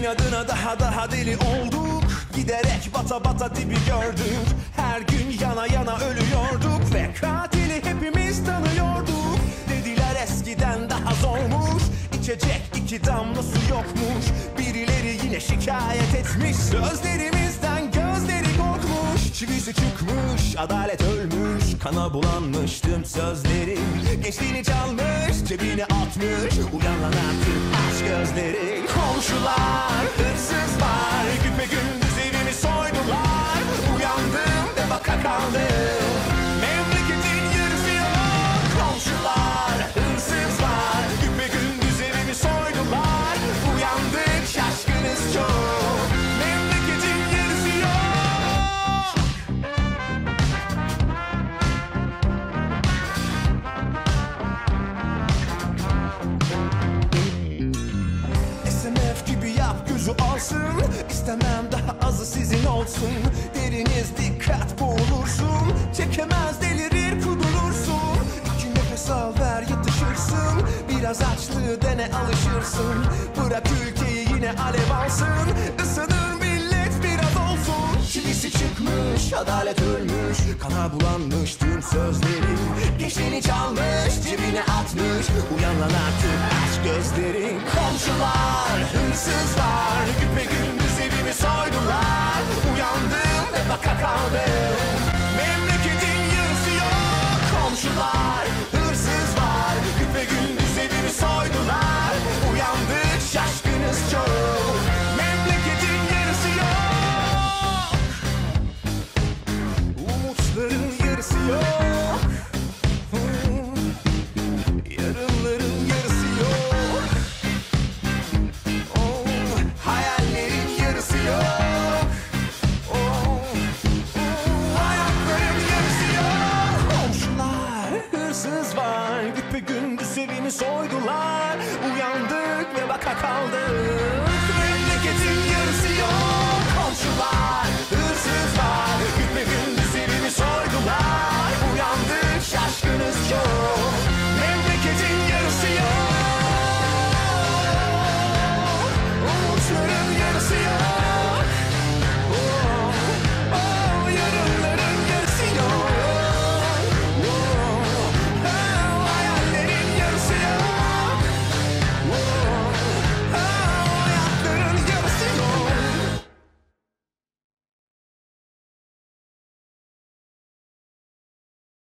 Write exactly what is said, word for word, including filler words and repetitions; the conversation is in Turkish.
İnadına daha daha deli olduk. Giderek bata bata dibi gördük. Her gün yana yana ölüyorduk ve katili hepimiz tanıyorduk. Dediler eskiden daha zormuş, İçecek iki damla su yokmuş. Birileri yine şikayet etmiş, sözlerimizden gözleri korkmuş. Çivisi çıkmış, adalet ölmüş, kana bulanmış tüm sözlerim. Gençliğini çalmış, cebine atmış, uyan lan artık aç gözleri. Komşular, hırsız var, güpegündüz evimi soydular. Uyandım ve baka kaldım, memleketin yarısı yok. Komşular, hırsız var, güpegündüz evimi soydular. Uyandık şaşkınız çok, memleketin yarısı yok. S M F gibi yap gözü alsın, İstemem daha azı sizin olsun. Deriniz dikkat boğulursun, çekemez delirir kudurursun. İki nefes al ver yatışırsın, biraz açlığı dene alışırsın. Bırak ülkeyi yine alev alsın, ısınır millet biraz olsun. Çivisi çıkmış, adalet ölmüş, kana bulanmış tüm sözlerim. Gençliğini çalmış, cebine atmış, uyan lan artık aç gözlerin. Komşular, hırsız var, güpegündüz evimi soydular. Uyandım ve baka kaldım, memleketin yarısı yok. Komşular, hırsız var, güpegündüz evimi soydular. Uyandık şaşkınız çok, memleketin yarısı yok. Umutların yarısı yok.